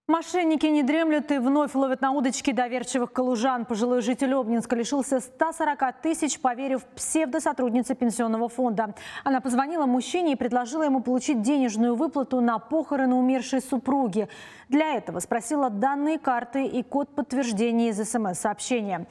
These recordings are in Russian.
Мошенники не дремлют и вновь ловят на удочки доверчивых калужан. Пожилой житель Обнинска лишился 140 тысяч, поверив псевдосотруднице пенсионного фонда. Она позвонила мужчине и предложила ему получить денежную выплату на похороны умершей супруги. Для этого спросила данные карты и код подтверждения из СМС-сообщения.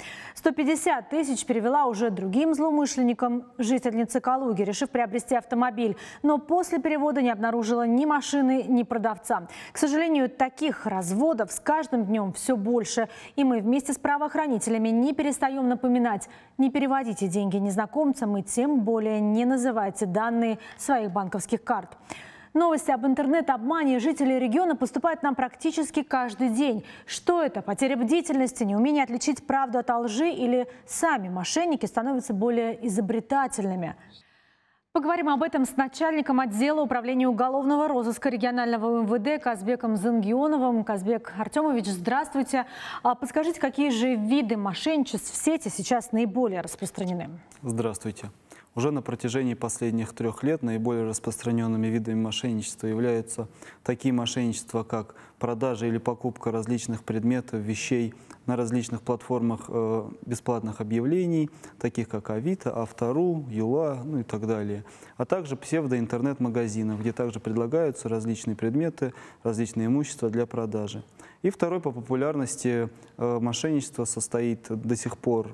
150 тысяч перевела уже другим злоумышленникам жительницы Калуги, решив приобрести автомобиль. Но после перевода не обнаружила ни машины, ни продавца. К сожалению, таких разводов с каждым днем все больше. И мы вместе с правоохранителями не перестаем напоминать: не переводите деньги незнакомцам и тем более не называйте данные своих банковских карт. Новости об интернет-обмане жителей региона поступают нам практически каждый день. Что это? Потеря бдительности, неумение отличить правду от лжи или сами мошенники становятся более изобретательными? Поговорим об этом с начальником отдела управления уголовного розыска регионального МВД Казбеком Зангионовым. Казбек Артемович, здравствуйте. Подскажите, какие же виды мошенничеств в сети сейчас наиболее распространены? Здравствуйте. Уже на протяжении последних 3 лет наиболее распространенными видами мошенничества являются такие мошенничества, как продажа или покупка различных предметов, вещей на различных платформах бесплатных объявлений, таких как Авито, Авто.ру, Юла, ну и так далее. А также псевдо-интернет-магазинов, где также предлагаются различные предметы, различные имущества для продажи. И второй по популярности мошенничество состоит до сих пор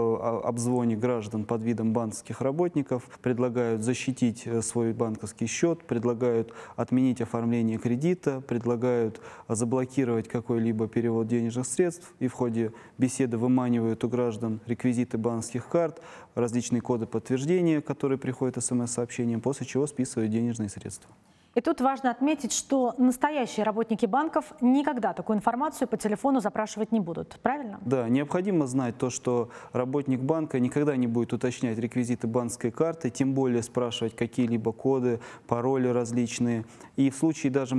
в обзвоне граждан под видом банковских работников. Предлагают защитить свой банковский счет, предлагают отменить оформление кредита, предлагают заблокировать какой-либо перевод денежных средств. И в ходе беседы выманивают у граждан реквизиты банковских карт, различные коды подтверждения, которые приходят СМС-сообщением, после чего списывают денежные средства. И тут важно отметить, что настоящие работники банков никогда такую информацию по телефону запрашивать не будут. Правильно? Да, необходимо знать то, что работник банка никогда не будет уточнять реквизиты банковской карты, тем более спрашивать какие-либо коды, пароли различные. И в случае даже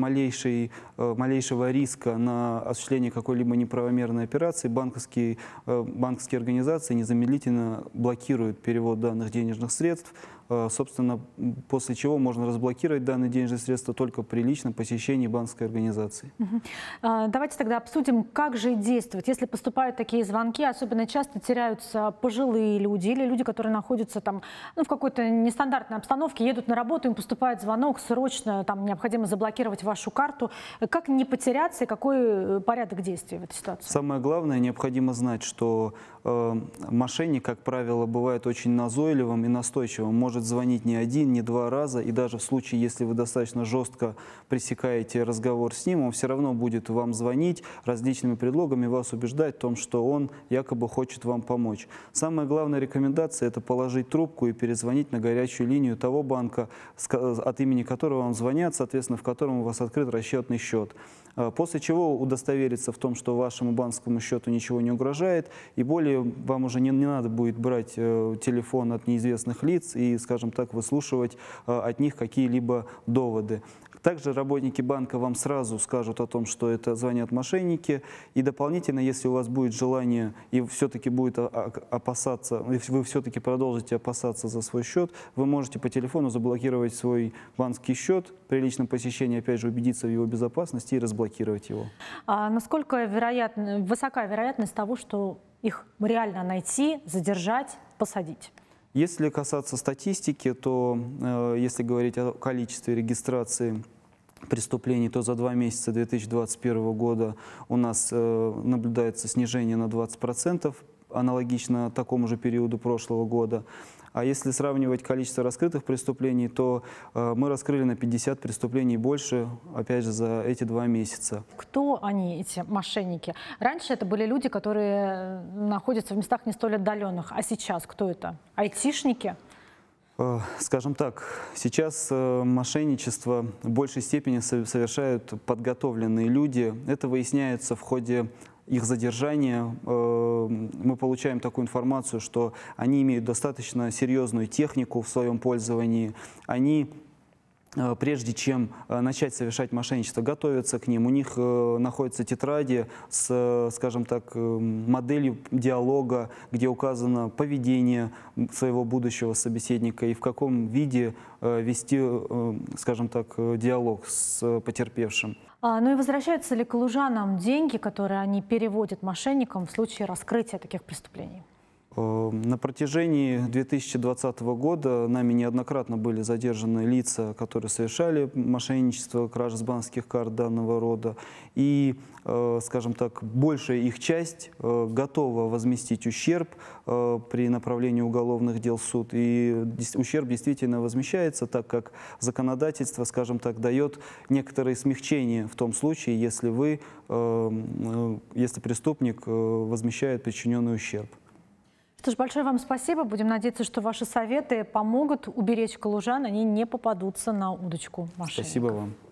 малейшего риска на осуществление какой-либо неправомерной операции банковские организации незамедлительно блокируют перевод данных денежных средств. Собственно, после чего можно разблокировать данные денежные средства только при личном посещении банковской организации. Давайте тогда обсудим, как же действовать, если поступают такие звонки. Особенно часто теряются пожилые люди или люди, которые находятся там, в какой-то нестандартной обстановке, едут на работу, им поступает звонок, срочно там необходимо заблокировать вашу карту. Как не потеряться и какой порядок действий в этой ситуации? Самое главное, необходимо знать, что мошенник, как правило, бывает очень назойливым и настойчивым, может звонить не один, не 2 раза, и даже в случае, если вы достаточно жестко пресекаете разговор с ним, он все равно будет вам звонить различными предлогами, вас убеждать в том, что он якобы хочет вам помочь. Самая главная рекомендация – это положить трубку и перезвонить на горячую линию того банка, от имени которого вам звонят, соответственно, в котором у вас открыт расчетный счет. После чего удостовериться в том, что вашему банковскому счету ничего не угрожает, и более вам уже не надо будет брать телефон от неизвестных лиц и, скажем так, выслушивать от них какие-либо доводы. Также работники банка вам сразу скажут о том, что это звонят мошенники, и дополнительно, если у вас будет желание и все-таки будет опасаться, если вы все-таки продолжите опасаться за свой счет, вы можете по телефону заблокировать свой банковский счет, при личном посещении, опять же, убедиться в его безопасности и разблокировать его. А насколько высока вероятность того, что их реально найти, задержать, посадить? Если касаться статистики, то если говорить о количестве регистрации преступлений, то за 2 месяца 2021 года у нас наблюдается снижение на 20%, аналогично такому же периоду прошлого года. А если сравнивать количество раскрытых преступлений, то мы раскрыли на 50 преступлений больше, опять же, за эти 2 месяца. Кто они, эти мошенники? Раньше это были люди, которые находятся в местах не столь отдаленных. А сейчас кто это? Айтишники? Скажем так, сейчас мошенничество в большей степени совершают подготовленные люди. Это выясняется в ходе их задержания. Мы получаем такую информацию, что они имеют достаточно серьезную технику в своем пользовании. Они, прежде чем начать совершать мошенничество, готовятся к ним. У них находятся тетради с, скажем так, моделью диалога, где указано поведение своего будущего собеседника и в каком виде вести, скажем так, диалог с потерпевшим. Ну и возвращаются ли калужанам деньги, которые они переводят мошенникам в случае раскрытия таких преступлений? На протяжении 2020 года нами неоднократно были задержаны лица, которые совершали мошенничество, кражи с банковских карт данного рода. И, скажем так, большая их часть готова возместить ущерб при направлении уголовных дел в суд. И ущерб действительно возмещается, так как законодательство, скажем так, дает некоторые смягчения в том случае, если если преступник возмещает причиненный ущерб. Что ж, большое вам спасибо. Будем надеяться, что ваши советы помогут уберечь калужан, они не попадутся на удочку мошенников. Спасибо вам.